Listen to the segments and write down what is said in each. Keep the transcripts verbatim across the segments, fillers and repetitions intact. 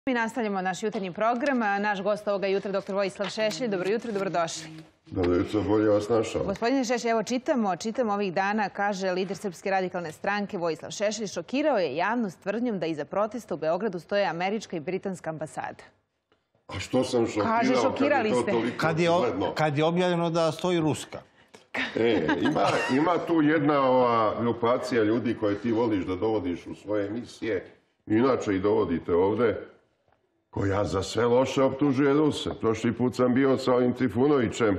Mi nastavljamo naš jutarnji program. Naš gost ovoga jutra, doktor Vojislav Šešelj. Dobro jutro, dobrodošli. Dobro jutro, bolje vas našao. Gospodine Šešelj, evo čitamo, čitamo ovih dana, kaže lider Srpske radikalne stranke Vojislav Šešelj, šokirao je javnost tvrdnjom da iza protesta u Beogradu stoje američka i britanska ambasada. A što sam šokirao? Kaže, šokirali ste. Kad je, kad je objavljeno da stoji ruska. E, ima, ima tu jedna ova grupacija ljudi koje ti voliš da dovodiš u svoje emisije, inače i dovodite ovde, koja za sve loše optužuje Ruse. Prošli put sam bio sa ovim Trifunovićem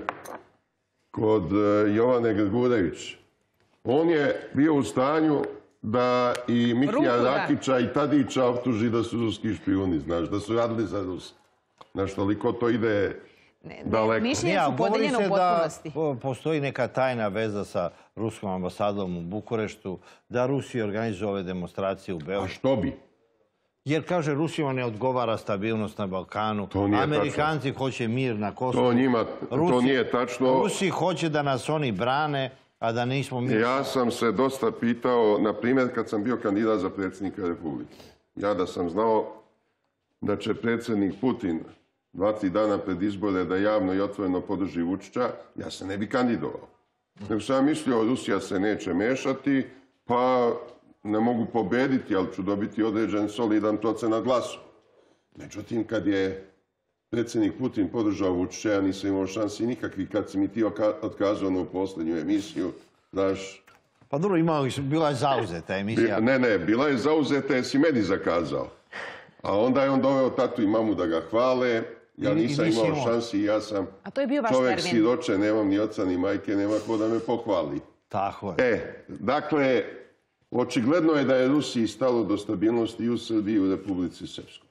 kod Jovane Grgurević. On je bio u stanju da i Mikija Rakića i Tadića optuži da su ruski špijuni, znaš, da su radili za Rusi. Znaš, toliko to ide daleko. Mišljenje su podeljeno u potpunosti. Da postoji neka tajna veza sa ruskom ambasadom u Bukureštu, da Rusija organizuje ove demonstracije u Beogradu. A što bi? Jer, kaže, Rusima ne odgovara stabilnost na Balkanu. Amerikanci hoće mir na Kosovu. To njima, to nije tačno. Rusi hoće da nas oni brane, a da nismo mi... Ja sam se dosta pitao, na primjer, kad sam bio kandidat za predsjednika Republike. Ja da sam znao da će predsjednik Putin dva, tri dana pred izbore da javno i otvoreno podrži Vučića, ja se ne bi kandidovao. Nego sam mislio, Rusija se neće mešati, pa ne mogu pobediti, ali ću dobiti određen solidan procenat glasu. Međutim, kad je predsjednik Putin podržao Vučića, ja nisam imao šansi nikakvi. Kad si mi ti otkazao na posljednju emisiju, znaš... Pa dobro, bila je zauzeta emisija. Ne, ne, bila je zauzeta jer si meni zakazao. A onda je on doveo tatu i mamu da ga hvale. Ja nisam imao šansi i ja sam čovjek siroče, nemam ni oca ni majke, nema ko da me pohvali. Tako je. E, dakle, očigledno je da je Rusiji stalo do stabilnosti i u Srbiji i u Republici Srpskoj.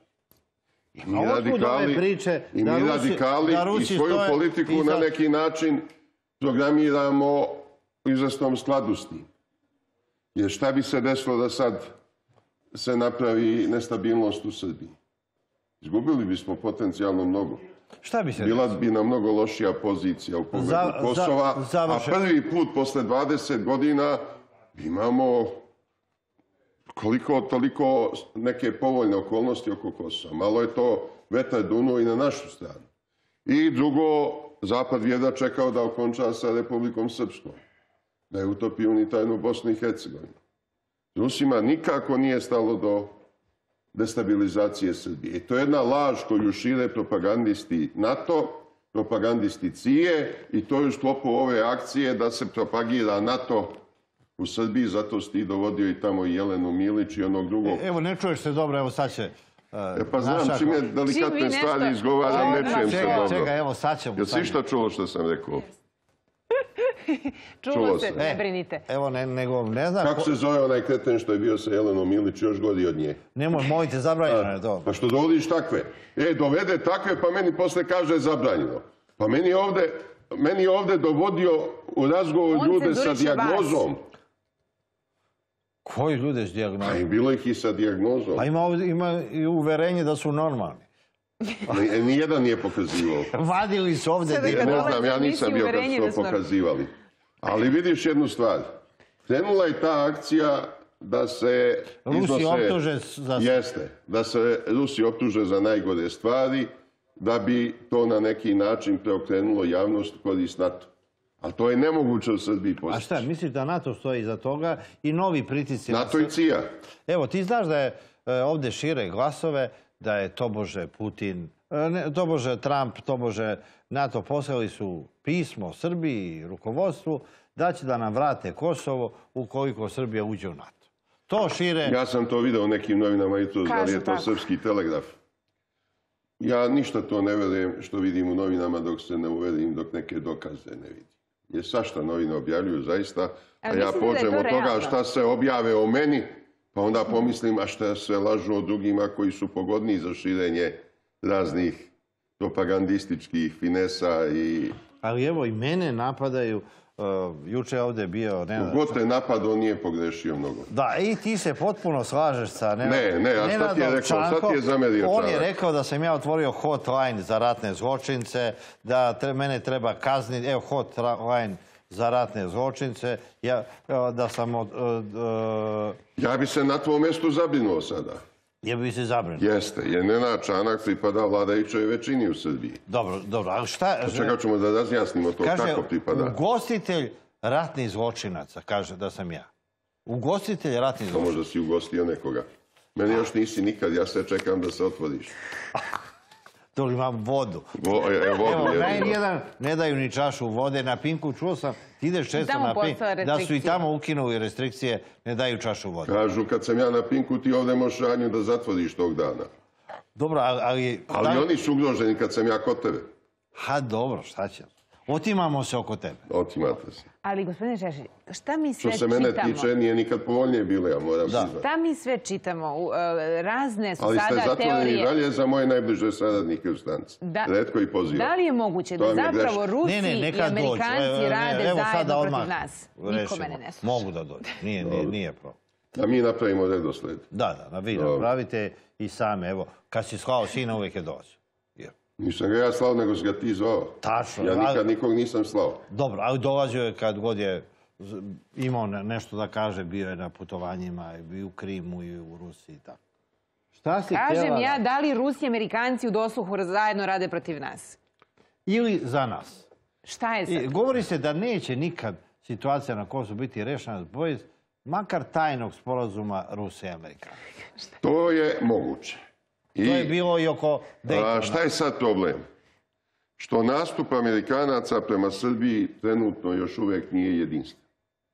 I mi radikali, i mi radikali i svoju politiku na neki način programiramo u izvesnom skladu s tim. Jer šta bi se desilo da sad se napravi nestabilnost u Srbiji? Izgubili bismo potencijalno mnogo. Šta bi se Bila bi nam mnogo lošija pozicija u pogledu Kosova, a prvi put posle dvadeset godina imamo koliko toliko neke povoljne okolnosti oko Kosova. Malo je to vetar dunuo i na našu stranu. I drugo, Zapad jedva čekao da okonča sa Republikom Srpskom, da je utopi unitarnu Bosnu i Hercegovinu. Rusima nikako nije stalo do destabilizacije Srbije. I to je jedna laž koju šire propagandisti NATO, propagandisti C I E i to je u sklopu ove akcije da se propagira NATO u Srbiji, zato si ti dovodio i tamo i Jelenu Milić i onog drugog. Evo, ne čuješ se dobro, evo sad će... Pa znam, čim je delikatne stvari izgovaram, ne čujem se dobro. Čekaj, evo sad ćemo... Jesi šta čulo što sam rekao? Čulo se, ne brinite. Evo, nego, ne znam... Kako se zove onaj kreten što je bio sa Jelenom Milić, još godi od nje? Nemoj, mojte, zabranjeno je to. Pa što dovodiš takve? E, dovede takve, pa meni posle kaže zabranjeno. Pa meni je ovde, meni je ovde dovodio u razgovor ljude sa dijagnozom. Koji ljude s dijagnozom? Pa i bilo ih i sa dijagnozom. Pa ima i uverenje da su normalni. Nijedan nije pokazivao. Vadili su ovde... Ne znam, ja nisam bio kad su to pokazivali. Ali vidiš jednu stvar. Krenula je ta akcija da se Rusi optuže za... Jeste. Da se Rusi optuže za najgore stvari, da bi to na neki način preokrenulo javnost korist NATO. Ali to je nemoguće u Srbiji postići. A šta, misliš da NATO stoji iza toga i novi pritisci... NATO i C I A. Evo, ti znaš da je ovde šire glasove da je tobože Putin, tobože Trump, tobože NATO poslali su pismo Srbiji i rukovodstvu da će da nam vrate Kosovo ukoliko Srbija uđe u NATO. To šire... Ja sam to video u nekim novinama i to, da li je to Srpski telegraf. Ja ništa to ne verujem što vidim u novinama dok se ne uverim, dok neke dokaze ne vidim. Jer svašta novine objavljuju zaista, a ja pođem od toga šta se objave o meni, pa onda pomislim, a šta se lažu o drugima koji su pogodniji za širenje raznih propagandističkih finesa i... Ali evo, i mene napadaju. Juče je ovde bio... Kogod te napadao nije pogrešio mnogo. Da, i ti se potpuno slažeš sa Nenadom Čankom. Ne, ne, a šta ti je rekao? Šta ti je zamerio Čanak? On je rekao da sam ja otvorio hotline za ratne zločince, da mene treba kazniti, evo hotline za ratne zločince, da sam... Ja bi se na tvojom mjestu zabrinuo sada. Jer bi se zabrinuo. Jeste, jer Nenad Čanak pripada vladajućoj većini u Srbiji. Dobro, dobro, ali šta... Čekaj ćemo da razjasnimo to kako pripada. Kaže, ugostitelj ratnih zločinaca, kaže da sam ja. Ugostitelj ratnih zločinaca. Možda si ugostio nekoga. Meni još nisi nikad, ja sve čekam da se otvoriš. To li imam vodu. Evo, najnijedan ne daju ni čašu vode. Na Pinku čuo sam, ti ideš često na Pink, da su i tamo ukinuli restrikcije, ne daju čašu vode. Kažu, kad sam ja na Pinku, ti ovdje možeš radnju da zatvoriš tog dana. Dobro, ali... Ali oni su ugroženi kad sam ja kod tebe. Ha, dobro, šta će? Otimamo se oko tebe. Otimate se. Ali, gospodine Šešelj, šta mi sve čitamo? Što se mene tiče, nije nikad povoljnije bilo, ja moram priznati. Šta mi sve čitamo? Razne su sada teorije... Ali ste zatvoreni teorije... dalje za moje najbliže saradnike u stanci. Retko i pozivam. Da li je moguće da zapravo Rusi i Amerikanci rade zajedno protiv nas? Niko mene ne sluša. Mogu da dođe. Nije problem. Da mi napravimo redosled. Da, da, vi napravite i same. Evo, kad si slao sina, uvijek je dođe. Nisam ga ja slao, nego si ga ti zvao. Tačno. Ja nikad nikog nisam slao. Dobro, ali dolazio je kad god je imao nešto da kaže, bio je na putovanjima, i u Krimu, i u Rusiji i tako. Šta si htjela... Kažem ja, da li Rusi i Amerikanci u dosluhu zajedno rade protiv nas? Ili za nas. Šta je sad? Govori se da neće nikad situacija na Kosovu biti rešena bez makar tajnog sporazuma Rusije i Amerikanci. To je moguće. To je bilo i oko Daytona. A šta je sad problem? Što nastup Amerikanaca prema Srbiji trenutno još uvijek nije jedinstven.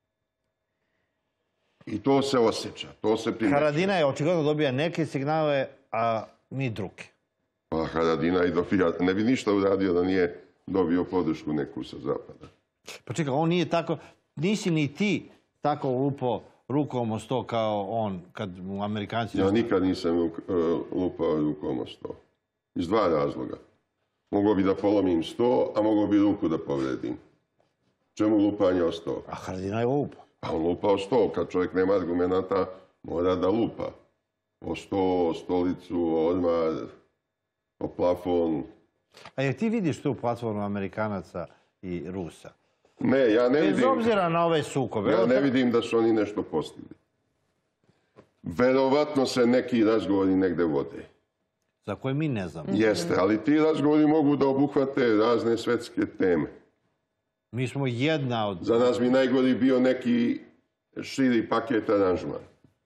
I to se osjeća, to se primećuje. Haradina je očigledno dobija neke signale, a mi druge. Pa Haradina i dobija, ne bi ništa uradio da nije dobio podršku neku sa zapada. Pa čekaj, on nije tako, nisi ni ti tako lupo rukom o sto kao on, kad mu Amerikanci... Ja nikad nisam lupao rukom o sto. Iz dva razloga. Mogao bi da polomim sto, a mogao bi ruku da povredim. Čemu lupanje o sto? A Haradina je lupa. A on lupa o sto. Kad čovjek nema argumenta, mora da lupa. O sto, o stolicu, o ormar, o plafon. A jer ti vidiš tu platformu Amerikanaca i Rusa? Ne, ja ne vidim... Bez obzira na ove sukobe. Ja ne vidim da su oni nešto postigli. Verovatno se neki razgovori negde vode. Za koje mi ne znamo. Jeste, ali ti razgovori mogu da obuhvate razne svetske teme. Mi smo jedna od... Za nas bi najgori bio neki širi paket aranžman.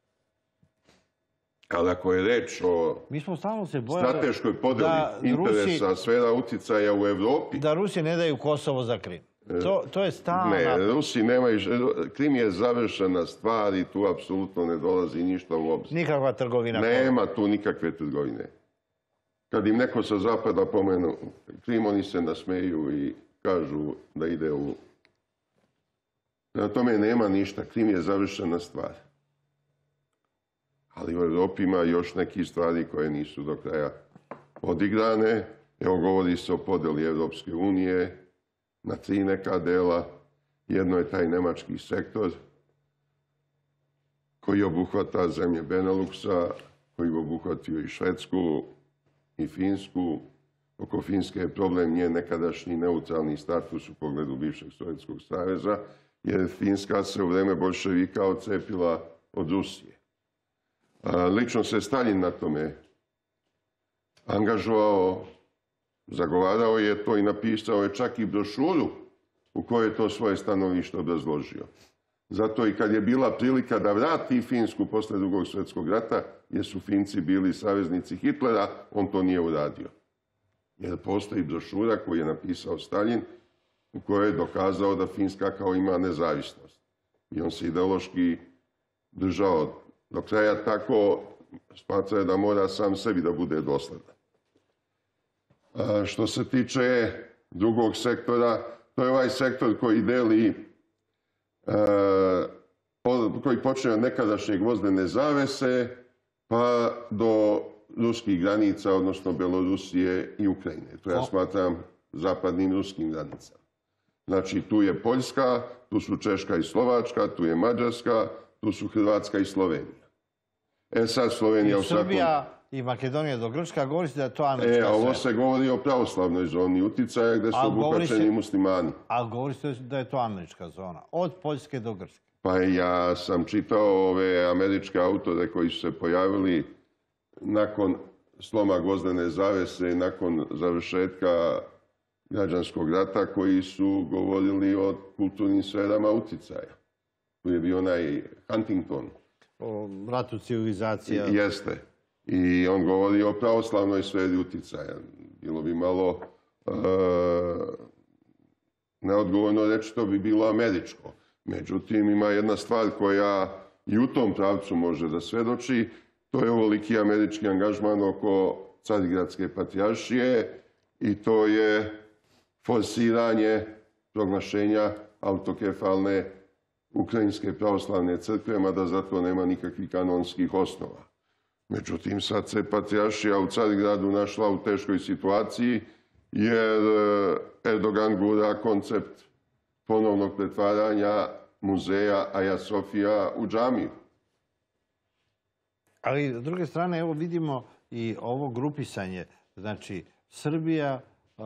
Ali ako je reč o strateškoj podeli interesa, sfera uticaja u Evropi... Da Rusi ne daju Kosovo za Krim. To je stalno... Ne, Rusi nemaju... Krim je završena stvar i tu apsolutno ne dolazi ništa u obzir. Nikakva trgovina. Nema tu nikakve trgovine. Kad im neko sa zapada pomenu Krim, oni se nasmeju i kažu da ide u... Na tome nema ništa. Krim je završena stvar. Ali u Evropi ima još neki stvari koje nisu do kraja odigrane. Evo, govori se o podeli Evropske unije na tri neka dela. Jedno je taj nemački sektor koji obuhvata zemlje Beneluxa, koji bi obuhvatio i Švedsku i Finsku. Oko Finske je problem njen nekadašnji neutralni status u pogledu bivšeg Sovjetskog saveza, jer Finska se u vreme boljševika odcepila od Rusije. Lično se Stalin na tome angažovao, zagovarao je to i napisao je čak i brošuru u kojoj je to svoje stanovište obrazložio. Zato i kad je bila prilika da vrati Finsku posle drugog svjetskog rata, jer su Finci bili saveznici Hitlera, on to nije uradio. Jer postoji brošura koju je napisao Stalin u kojoj je dokazao da Finska kao ima nezavisnost. I on se ideološki držao do kraja tako, smatrao da mora sam sebi da bude dosledan. Što se tiče drugog sektora, to je ovaj sektor koji deli, koji počne od nekadašnje gvozdene zavese pa do ruskih granica, odnosno Belorusije i Ukrajine. To ja smatram zapadnim ruskim granicama. Znači, tu je Poljska, tu su Češka i Slovačka, tu je Mađarska, tu su Hrvatska i Slovenija. E sad Slovenija... I Srbija i Makedonija do Grčka, govori se da je to američka zona. E, ovo se govori o pravoslavnoj zoni uticaja gde su obuhvaćeni muslimani. Ali govori se da je to američka zona, od Poljske do Grčke. Pa ja sam čitao ove američke autore koji su se pojavili nakon sloma Gvozdene zavese i nakon završetka građanskog rata koji su govorili o kulturnim sferama uticaja. Tu je bio onaj Huntington. O ratu civilizacija. Jeste. I on govori o pravoslavnoj sferi uticaja. Bilo bi malo e, neodgovorno reći, to bi bilo američko. Međutim, ima jedna stvar koja i u tom pravcu može da svedoči. To je ovoliki američki angažman oko Carigradske patrijaršije i to je forsiranje proglašenja autokefalne Ukrajinske pravoslavne crkve, mada za to nema nikakvih kanonskih osnova. Međutim, sad se patrijaršija u Carigradu našla u teškoj situaciji jer Erdogan gura koncept ponovnog pretvaranja muzeja Aja Sofija u džamiju. Ali, s druge strane, evo vidimo i ovo grupisanje. Znači, Srbija,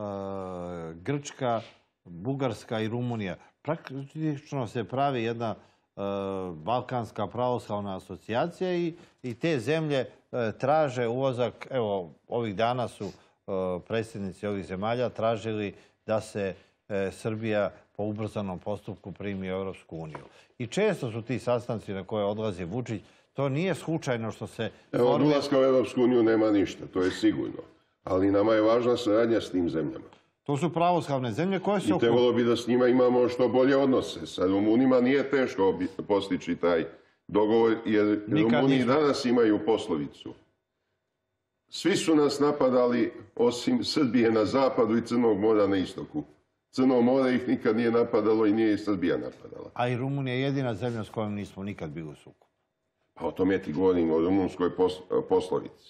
Grčka, Bugarska i Rumunija. Praktično se pravi jedna Balkanska pravoslavna asocijacija i te zemlje traže ulazak, evo, ovih dana su predsjednici ovih zemalja tražili da se Srbija po ubrzanom postupku primi u Europsku uniju. I često su ti sastanci na koje odlazi Vučić. To nije slučajno što se... Evo, od ulaska u Europsku uniju nema ništa, to je sigurno. Ali nama je važna saradnja s tim zemljama. To su pravoslavne zemlje koje su... I trebalo bi da s njima imamo što bolje odnose. Sa Rumunima nije teško postići taj dogovor, jer Rumuni danas imaju poslovicu. Svi su nas napadali, osim Srbije na zapadu i Crnog mora na istoku. Crno more ih nikad nije napadalo i nije i Srbija napadala. A i Rumunija je jedina zemlja s kojom nismo nikad bili u sukobu. Pa o tome ti govorim, o rumunskoj poslovici.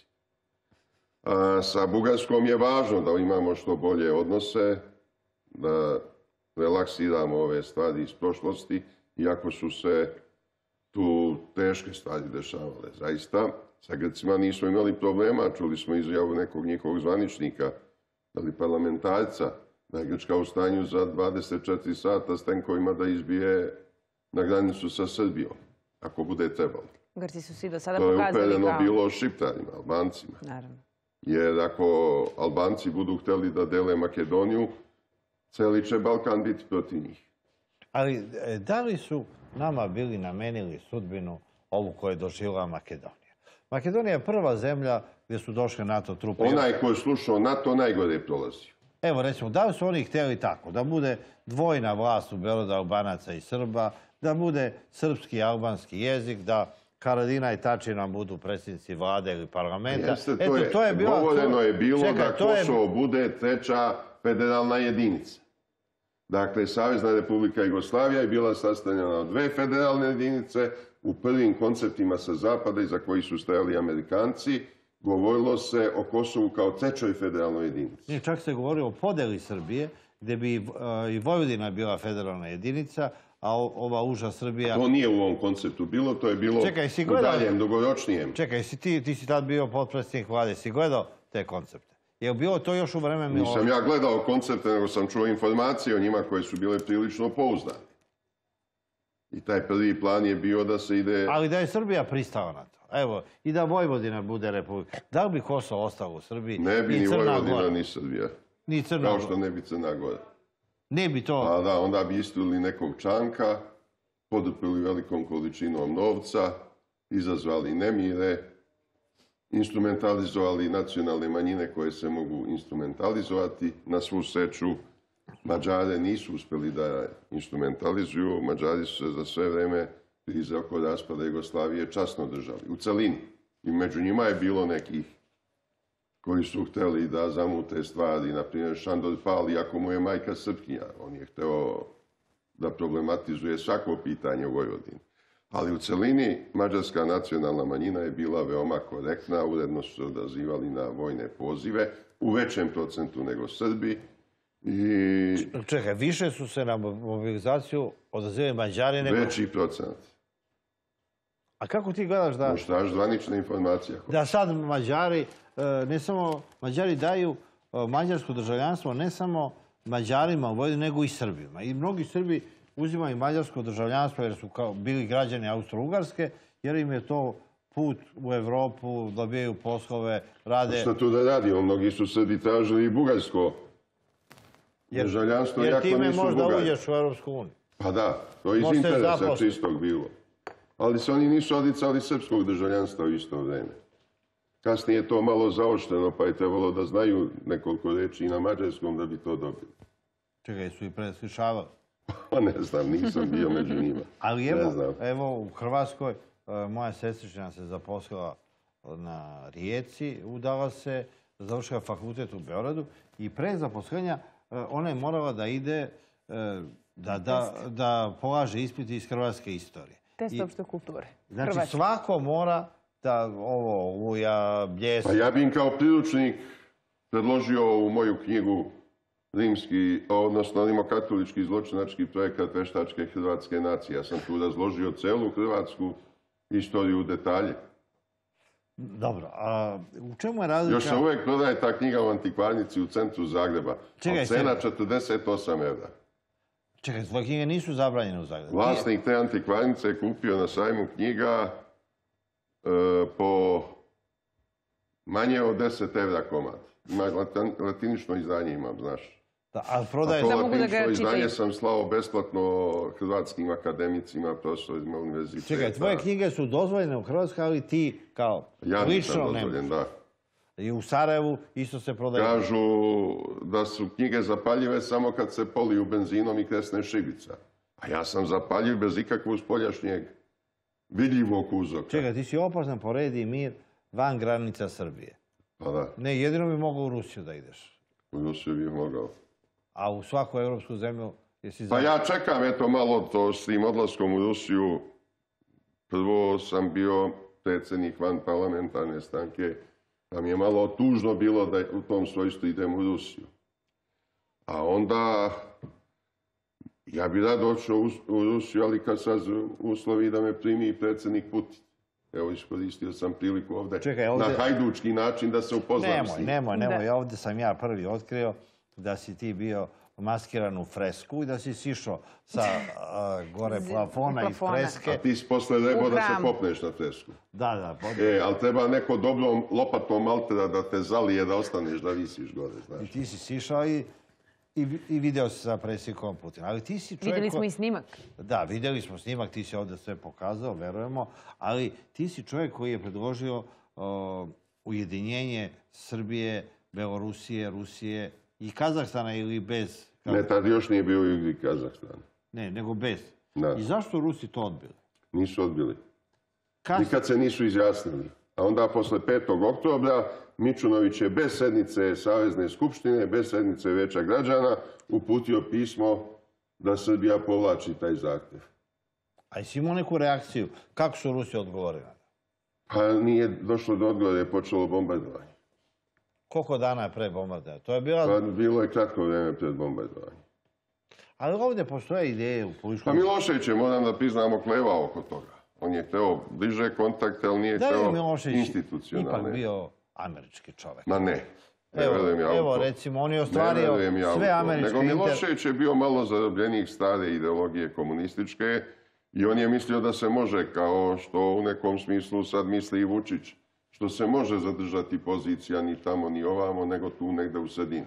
Sa Bugarskom je važno da imamo što bolje odnose, da relaksiramo ove stvari iz prošlosti, iako su se tu teške stvari dešavale. Zaista, sa Grcima nismo imali problema, čuli smo izjavu nekog njihovog zvaničnika, ali parlamentarca, da je Grčka u stanju za dvadeset četiri sata s tenkovima da izbije na granicu sa Srbijom, ako bude trebalo. Grci su svi do sada pokazali kao... To je upereno bilo Šiptarima, Albancima. Naravno. Jer ako Albanci budu htjeli da dele Makedoniju, cijeli će Balkan biti protiv njih. Ali da li su nama bili namenili sudbinu ovu koju je doživjela Makedonija? Makedonija je prva zemlja gdje su došle NATO trupe. Onaj koji je slušao NATO najgore prolazio. Evo, recimo, da li su oni htjeli tako? Da bude dvojna vlast u Beogradu Albanaca i Srba, da bude srpski i albanski jezik, da Haradinaj i Tači nam budu predsjednici vlade ili parlamenta. Jeste, to je, to je bilo, govoreno je bilo čekaj, da Kosovo je... bude treća federalna jedinica. Dakle, Savezna Republika Jugoslavija je bila sastavljena od dve federalne jedinice. U prvim konceptima sa zapada, iza kojih su stajali Amerikanci, govorilo se o Kosovu kao trećoj federalnoj jedinici. Nije, čak se govorilo o podeli Srbije, gdje bi i Vojvodina bila federalna jedinica, a ova uža Srbija... To nije u ovom konceptu bilo, to je bilo čekaj, u gledao... daljem, dugoročnijem. Čekaj, si ti, ti si tad bio potpredsjednik vlade, si gledao te koncepte? Je li bilo to još u vreme... Nisam ja gledao koncepte, nego sam čuo informacije o njima koje su bile prilično pouzdane. I taj prvi plan je bio da se ide... Ali da je Srbija pristala na to. Evo, i da Vojvodina bude republika. Da li bi Kosovo ostalo u Srbiji? Ne bi ni Vojvodina, ni Srbija. Ni Crna Gora. Kao što ne bi Crna Gora. Ne bi to... Pa da, onda bi istrili nekog Čanka, poduprili velikom količinom novca, izazvali nemire, instrumentalizovali nacionalne manjine koje se mogu instrumentalizovati. Na svu sreću Mađare nisu uspjeli da instrumentalizuju. Mađari su se za sve vreme krize oko raspada Jugoslavije časno držali. U celini. I među njima je bilo nekih koji su htjeli da zamute stvari. Naprimjer, Šandor Pal, iako mu je majka Srpkinja, on je htio da problematizuje svako pitanje u Vojvodini. Ali u celini mađarska nacionalna manjina je bila veoma korektna, uredno su se odazivali na vojne pozive, u većem procentu nego Srbi. I... Čekaj, više su se na mobilizaciju odazivali Mađari nego... Veći procent. A kako ti gledaš da... Možda zvanična informacija. Da sad Mađari, ne samo Mađari daju mađarsko državljanstvo ne samo Mađarima u Vojvodini, nego i Srbima. I mnogi Srbi uzimaju mađarsko državljanstvo jer su kao bili građani Austro-Ugarske, jer im je to put u Evropu, dobijaju poslove, rade... Šta tu da radimo? Mnogi su Srbi tražili i bugarsko državljanstvo, jer time nisu možda Bugari. uđeš u Europsku uniju. Pa da, to je iz Može se interesa zaposliti. čistog bilo. Ali se oni nisu odicali srpskog državljanstva u isto vreme. Kasnije je to malo zaošteno, pa je trebalo da znaju nekoliko reči i na mađarskom da bi to dobili. Čekaj, su i preslišavali. Pa ne znam, nisam bio među njima. Ali Ne evo, znam. evo u Hrvatskoj, e, moja sestrična se zaposlila na Rijeci, udala se, završila fakultet u Beogradu i pre zaposlenja e, ona je morala da ide, e, da, da, da polaže ispit iz hrvatske istorije. Test I- opšte kulture. Znači, Hrvatske. svako mora da ovo, Oluja, Bljesak, Pa ja bi im kao priručnik predložio ovu moju knjigu rimski, odnosno rimokatolički zločinački projekat veštačke hrvatske nacije. Ja sam tu razložio celu hrvatsku istoriju u detalje. Dobro, a u čemu je razlika? Još se uvijek prodaje ta knjiga u antikvarnici u centru Zagreba. Čekaj, A cena Sene. četrdeset osam evra. Čekaj, tvoje knjige nisu zabranjene u Zagrebu. Vlasnik te antikvarnice je kupio na sajmu knjiga e, po manje od deset evra komad. Ima latan- latinično izdanje imam, znaš. Da, ali A prodaje... to Da mogu da ga latinično čitaju. izdanje sam slao besplatno hrvatskim akademicima, profesorima univerziteta. Čekaj, tvoje knjige su dozvoljene u Hrvatskoj, ali ti kao Ja nisam lično dozvoljen, nemaš. da. I u Sarajevu isto se prodaje. Kažu da su knjige zapaljive samo kad se poliju benzinom i kresne šibica. A ja sam zapaljiv bez ikakvog spoljašnjeg vidljivog uzroka. Čekaj, ti si opasan po red i mir van granica Srbije. Pa da, Ne, jedino bi mogao u Rusiju da ideš. u Rusiju bih mogao. A u svaku evropsku zemlju jesi Pa za... ja čekam eto malo to s tim odlaskom u Rusiju. Prvo sam bio predsjednik van parlamentarne stranke, pa mi je malo tužno bilo da u tom svojstvu idem u Rusiju. A onda ja bi rado odšao u- u Rusiju, ali kad sad uslovi da me primi predsjednik Putin. Evo, iskoristio sam priliku ovdje, Čekaj, ovdje- na hajdučki način da se upoznam s Nemoj, njim. nemoj, nemoj. Da. Ja ovdje sam ja prvi otkrio da si ti bio maskiran u fresku i da si sišao sa a, gore Z- plafona i plafona. freske. A ti si posle trebao U da se hramu. popneš na fresku. Da, da. pod- E, ali treba neko dobrom lopatom altera da te zalije, da ostaneš, da visiš gore, I znaš. ti si sišao i, i, i video si sa predsjednikom Putina. Ali ti si čovjek... Vidjeli ko- smo i snimak. Da, vidjeli smo snimak, ti si ovdje sve pokazao, verujemo, ali ti si čovjek koji je predložio o, ujedinjenje Srbije, Belorusije, Rusije i Kazahstana ili bez... Ne, tad još nije bio u igri Kazahstan. Ne, nego bez. Da. I zašto Rusi to odbili? Nisu odbili. Kas... Nikad se nisu izjasnili. A onda posle petog oktobra Mičunović je bez sednice Savezne skupštine, bez sednice Veća građana uputio pismo da Srbija povlači taj zahtjev. A jesi imao neku reakciju? Kako su Rusi odgovorili? Pa nije došlo do odgovora, je počelo bombardovanje. Koliko dana je pre bombardovanja? To je bila... Pa bilo je kratko vrijeme pred bombardovanjem. Ali ovdje postoje ideje u Pa političkom... Milošević je, moram da priznamo, klevao oko toga. On je hteo bliže kontakte, ali nije Da je hteo Milošević institucionalne. ipak bio američki čovjek. Ma ne. Ne Evo, verujem ja u evo to. recimo, on je Ne ostvario verujem ja u sve to. američke Nego inter... Milošević je bio malo zarobljenik stare ideologije komunističke i on je mislio da se može, kao što u nekom smislu sad misli i Vučić, što se može zadržati pozicija ni tamo ni ovamo, nego tu negde u sredini.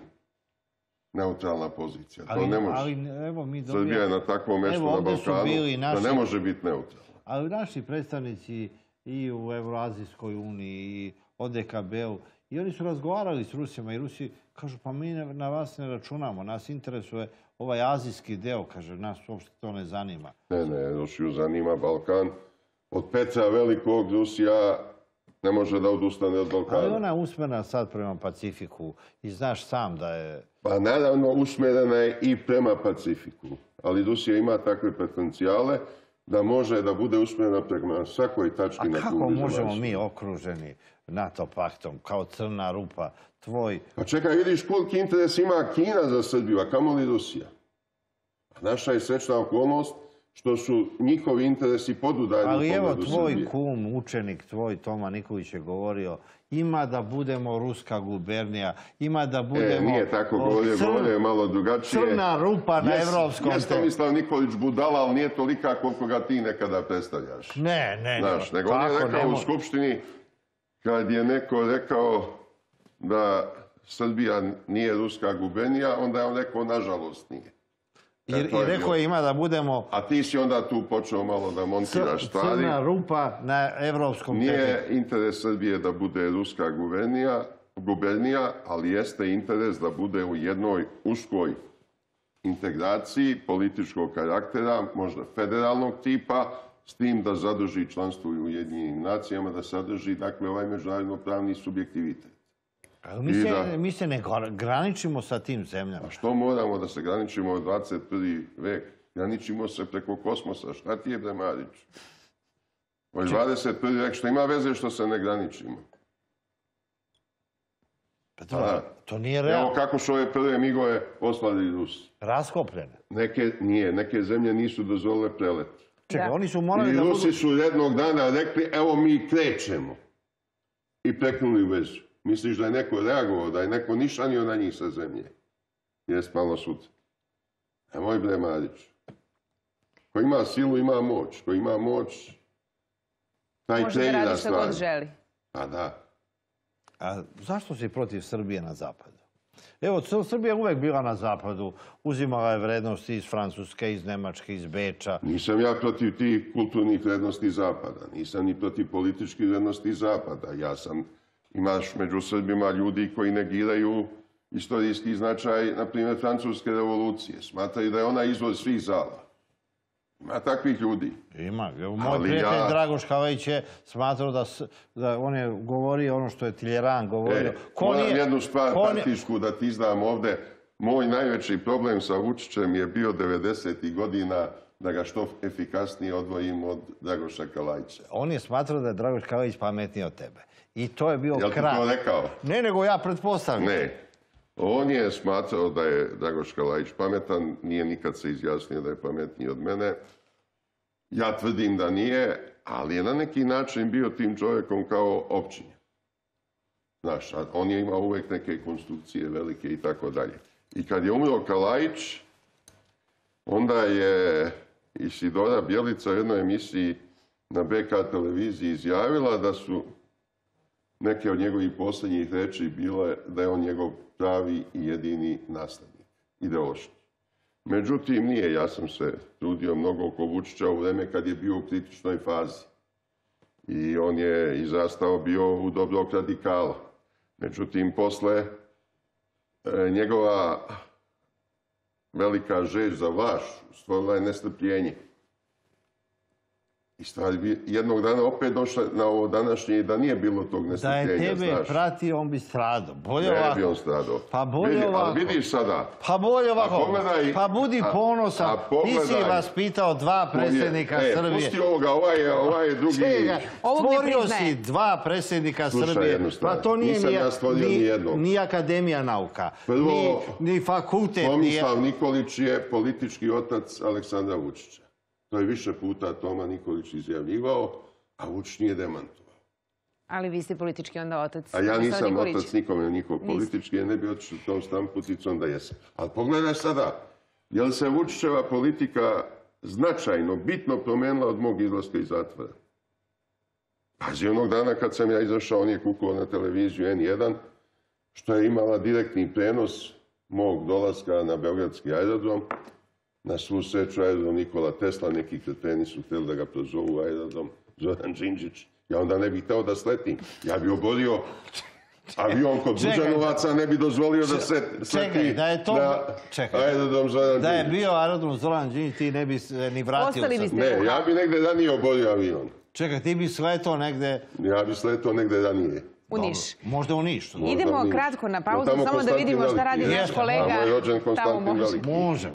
Neutralna pozicija. To Ali, ne može. ali evo mi Srbija je dobijamo... na takvom mjestu Evo, na ovdje su Balkanu bili naši- da ne može biti neutralna. Ali naši predstavnici i u Evroazijskoj uniji i O D K B-u i oni su razgovarali s Rusima i Rusi kažu pa mi ne- na vas ne računamo, nas interesuje ovaj azijski deo, kaže, nas uopšte to ne zanima. Ne, ne, Rusiju zanima Balkan. Od Petra Velikog Rusija ne može da odustane od Ali Balkana. ona je usmjerena sad prema Pacifiku i znaš sam da je... Pa naravno usmjerena je i prema Pacifiku. Ali Rusija ima takve potencijale da može da bude usmjerena prema svakoj tački A na kako kugli možemo zemaljskoj. mi okruženi NATO paktom, kao crna rupa, tvoj... Pa čekaj, vidiš koliki interes ima Kina za Srbiju, a kamoli Rusija. A naša je srećna okolnost što su njihovi interesi podudarni u pogledu Srbije. Ali evo, tvoj kum, učenik tvoj, Toma Nikolić je govorio, ima da budemo ruska gubernija, ima da budemo... E, nije tako govorio, govorio je malo drugačije. Crna rupa na evropskom... Jes Tomislav Nikolić budala, ali nije tolika koliko ga ti nekada predstavljaš. Ne, ne, ne. Znaš, nego on je rekao u Skupštini, kad je neko rekao da Srbija nije ruska gubernija, onda je on rekao, nažalost nije. I rekao je ima da budemo... A ti si onda tu počeo malo da montiraš stvari. Crna rupa na evropskom tepihu. Nije interes Srbije da bude ruska gubernija, ali jeste interes da bude u jednoj uskoj integraciji političkog karaktera, možda federalnog tipa, s tim da zadrži članstvo u Ujedinjenim nacijama, da sadrži, dakle, ovaj međunarodno-pravni subjektivitet. Mi se ne graničimo sa tim zemljama. A što moramo da se graničimo u dvadeset prvi vek? Graničimo se preko kosmosa. Šta ti je, bre, Marić? Ovo je dvadeset prvi vek. Što ima veze što se ne graničimo? To nije realno. Evo kako su ove prve migove poslali Rusi. Raskopljene? Nije. Neke zemlje nisu dozvolile prelet. Čekaj, oni su morali da budu... I Rusi su jednog dana rekli, evo mi krećemo. I preknuli vezu. Misliš da je neko reagovao, da je neko nišanio na njih sa zemlje? Jes malo sutra. Nemoj, bre, Marić. Ko ima silu, ima moć. Ko ima moć, taj kreira stvari. Može da radi što god želi. Pa da. A zašto si protiv Srbije na zapadu? Evo, Srbija je uvek bila na zapadu. Uzimala je vrednosti iz Francuske, iz Nemačke, iz Beča. Nisam ja protiv tih kulturnih vrednosti zapada. Nisam ni protiv političkih vrednosti zapada. Ja sam... Imaš među Srbima ljudi koji negiraju istorijski značaj, na primjer, Francuske revolucije. Smatraju da je ona izvor svih zala. Ima takvih ljudi. Ima. Moj prijatelj Dragoš Kalajić je smatrao da on je govorio ono što je Tiljeran govorio. Moram jednu stvar partišku da ti izdam ovde. Moj najveći problem sa Vučićem je bio devedesetih godina da ga što efikasnije odvojim od Dragoša Kalajića. On je smatrao da je Dragoš Kalajić pametniji od tebe. I to je bio kraj. Jel ti to rekao? Ne, nego ja pretpostavljam. Ne. On je smatrao da je Dragoš Kalajić pametan, nije nikad se izjasnio da je pametniji od mene. Ja tvrdim da nije, ali je na neki način bio tim čovjekom kao općinja. Znaš, on je imao uvek neke konstrukcije velike i tako dalje. I kad je umro Kalajić, onda je Isidora Bjelica u jednoj emisiji na be ka televiziji izjavila da su neke od njegovih posljednjih reči bile da je on njegov pravi i jedini naslednik, ideološki. Međutim, nije. Ja sam se trudio mnogo oko Vučića u vreme kad je bio u kritičnoj fazi. I on je izrastao bio u dobrog radikala. Međutim, posle njegova velika žeđ za vlašću stvorila je nestrpljenje. I stvari bi jednog dana opet došla na ovo današnje i da nije bilo tog nestrpljenja. Da je tebe pratio, on bi stradao. Ne bi on stradao. Pa bolje ovako. Ali vidiš sada. Pa bolje ovako. Pa budi ponosan. Ti si vas pitao dva predsjednika Srbije. E, pusti ovoga, ovaj je drugi. Stvorio si dva predsjednika Srbije. Pa to nije ni Akademija nauka. Ni fakultet. Tomislav Nikolić je politički otac Aleksandra Vučića. To je više puta Toma Nikolić izjavljivao, a Vučić nije demantovao. Ali vi ste politički onda otac. A ja nisam otac nikome njihov politički, jer ne bi otišao tom stamputicom da jesam. Ali pogledaj sada, je li se Vučićeva politika značajno, bitno promenila od mog izlaska iz zatvora? Pazi, onog dana kad sam ja izašao, on je kukao na televiziju en jedan, što je imala direktni prenos mog dolaska na Beogradski aerodrom. Na svu sreću aerodrom Nikola Tesla, neki kreteni su htjeli da ga prozovu aerodrom Zoran Đinđić. Ja onda ne bih hteo da sletim. Ja bi oborio avion kod Buđanovaca, ne bi dozvolio da sleti na aerodrom Zoran Đinđić. Da je bio aerodrom Zoran Đinđić, ti ne bi ni vratio se. Ne, ja bi negde ranije oborio avion. Čekaj, ti bi sletao negde... Ja bi sletao negde ranije. U Niš. Možda u Niš. Idemo kratko na pauzu, samo da vidimo šta radi naš kolega tamo može. Može.